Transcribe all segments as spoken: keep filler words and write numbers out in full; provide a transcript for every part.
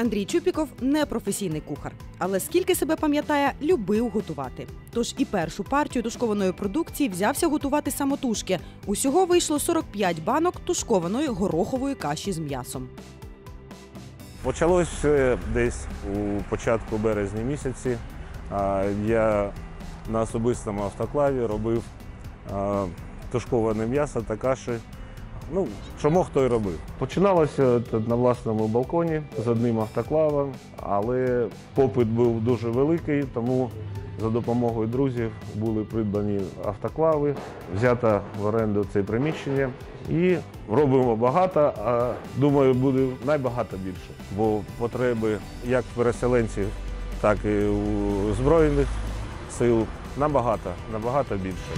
Андрій Чупіков – непрофесійний кухар, але скільки себе пам'ятає, любив готувати. Тож і першу партію тушкованої продукції взявся готувати самотужки. Усього вийшло сорок п'ять банок тушкованої горохової каші з м'ясом. Почалось десь у початку березня місяці. Я на особистому автоклаві робив тушковане м'ясо та каші. Ну, що мог, то й робив. Починалося на власному балконі з одним автоклавом, але попит був дуже великий, тому за допомогою друзів були придбані автоклави, взято в оренду це приміщення. І робимо багато, а думаю, буде набагато більше, бо потреби як переселенців, так і у Збройних сил набагато, набагато більше.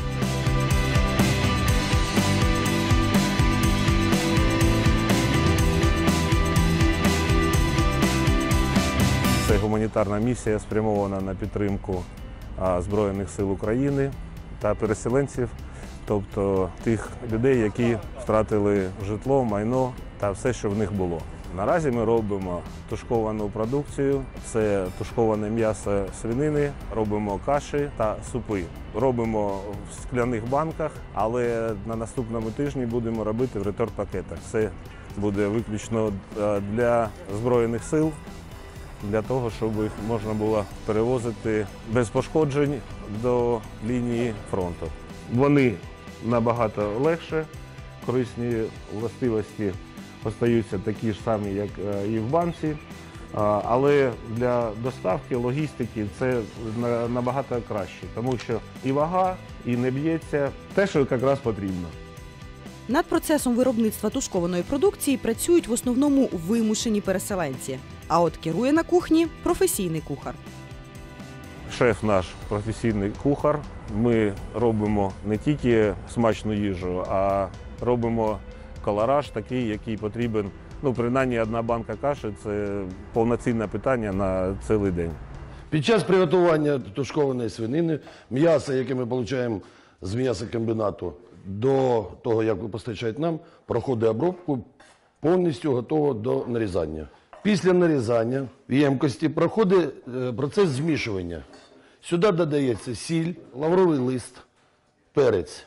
Це гуманітарна місія, спрямована на підтримку Збройних сил України та переселенців, тобто тих людей, які втратили житло, майно та все, що в них було. Наразі ми робимо тушковану продукцію, це тушковане м'ясо свинини, робимо каші та супи. Робимо в скляних банках, але на наступному тижні будемо робити в реторт-пакетах. Це буде виключно для Збройних сил, для того, щоб їх можна було перевозити без пошкоджень до лінії фронту. Вони набагато легше, корисні властивості остаються такі ж самі, як і в банці, але для доставки, логістики це набагато краще, тому що і вага, і не б'ється, те, що якраз потрібно. Над процесом виробництва тушкованої продукції працюють в основному вимушені переселенці. А от керує на кухні професійний кухар. Шеф наш професійний кухар. Ми робимо не тільки смачну їжу, а робимо колораж такий, який потрібен. Ну, принаймні, одна банка каші – це повноцінне питання на цілий день. Під час приготування тушкованої свинини, м'яса, яке ми отримуємо з м'ясокомбінату, до того, як постачають нам, проходить обробку, повністю готово до нарізання. Після нарізання в ємкості проходить процес змішування. Сюди додається сіль, лавровий лист, перець.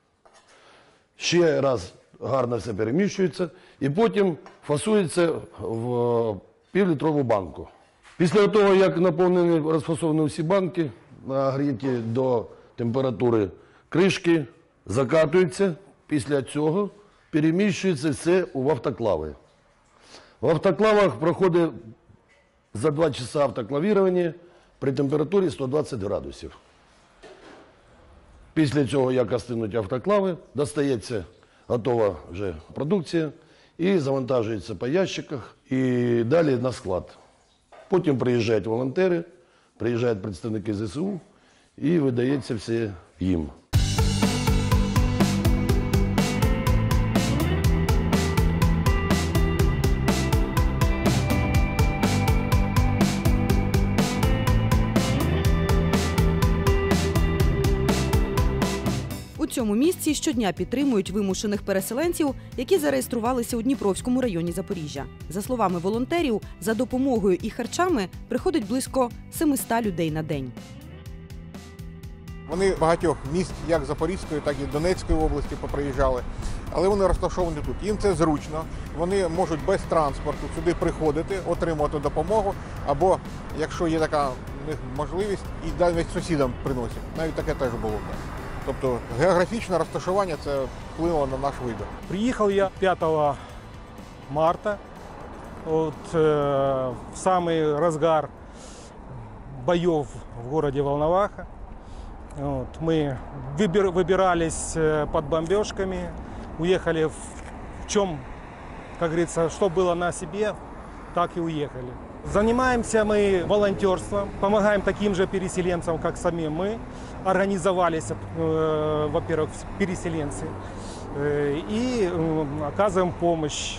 Ще раз гарно все перемішується і потім фасується в півлітрову банку. Після того, як наповнені, розфасовані всі банки, нагріті до температури кришки, закатуються. Після цього переміщується все в автоклави. В автоклавах проходить за два часа автоклавірування при температурі сто двадцять градусів. Після цього, як остинуть автоклави, достається готова вже продукція і завантажується по ящиках і далі на склад. Потім приїжджають волонтери, приїжджають представники зе се у і видається все їм. У цьому місці щодня підтримують вимушених переселенців, які зареєструвалися у Дніпровському районі Запоріжжя. За словами волонтерів, за допомогою і харчами приходить близько семисот людей на день. Вони багатьох міст, як Запорізької, так і Донецької області поприїжджали, але вони розташовані тут. Їм це зручно, вони можуть без транспорту сюди приходити, отримувати допомогу, або, якщо є така в них можливість, і навіть сусідам приносять. Навіть таке теж було. Тобто географічне розташування – це вплинуло на наш вибір. Приїхав я п'ятого марта, от, э, в самий розгар бойов в місті Волноваха. Вот, мы выбир, выбирались под бомбежками, уехали в, в чем, как говорится, что было на себе, так и уехали. Занимаемся мы волонтерством, помогаем таким же переселенцам, как сами мы. Организовались, э, во-первых, переселенцы э, и э, оказываем помощь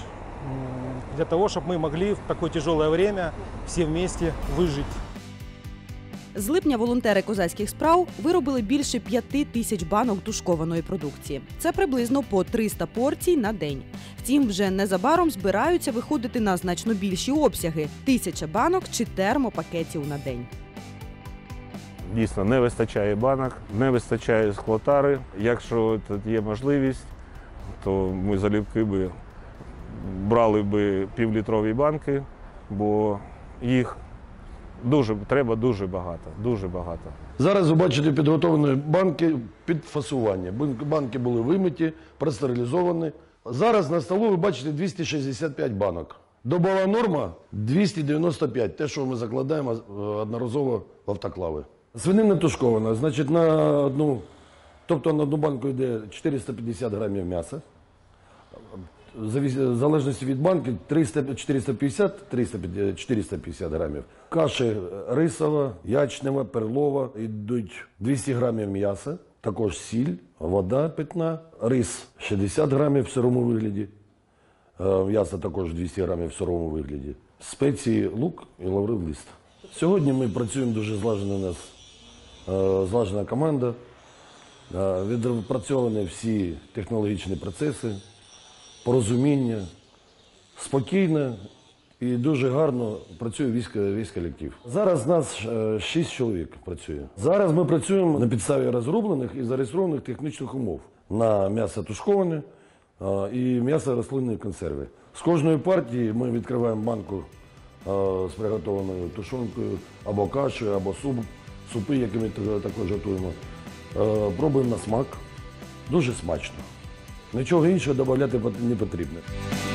э, для того, чтобы мы могли в такое тяжелое время все вместе выжить. З липня волонтери козацьких справ виробили більше п'яти тисяч банок тушкованої продукції. Це приблизно по триста порцій на день. Втім, вже незабаром збираються виходити на значно більші обсяги – тисяча банок чи термопакетів на день. Дійсно, не вистачає банок, не вистачає склотари. Якщо тут є можливість, то ми залюбки би брали би півлітрові банки, бо їх дуже, треба дуже багато, дуже багато. Зараз ви бачите підготовлені банки під фасування. Банки були вимиті, простерилізовані. Зараз на столу ви бачите двісті шістдесят п'ять банок. Добова норма двісті дев'яносто п'ять, те, що ми закладаємо одноразово в автоклави. Свинина тушкована, значить на одну, тобто на одну банку йде чотириста п'ятдесят грамів м'яса. В залежності від банки триста, чотириста п'ятдесят, триста, чотириста п'ятдесят грамів. Каші рисова, ячнева, перлова, йдуть двісті грамів м'яса, також сіль, вода питна, рис шістдесят грамів в сирому вигляді, м'ясо також двісті грамів в сирому вигляді, спеції, лук і лавровий лист. Сьогодні ми працюємо дуже злажено, у нас злажена команда, відпрацьовані всі технологічні процеси, порозуміння, спокійно і дуже гарно працює весь, весь колектив. Зараз нас шість чоловік працює. Зараз ми працюємо на підставі розроблених і зареєстрованих технічних умов на м'ясо тушковане і м'ясо рослинної консерви. З кожної партії ми відкриваємо банку з приготованою тушонкою, або кашею, або суп, супи, які ми також готуємо. Пробуємо на смак. Дуже смачно. Нічого іншого додати не потрібно.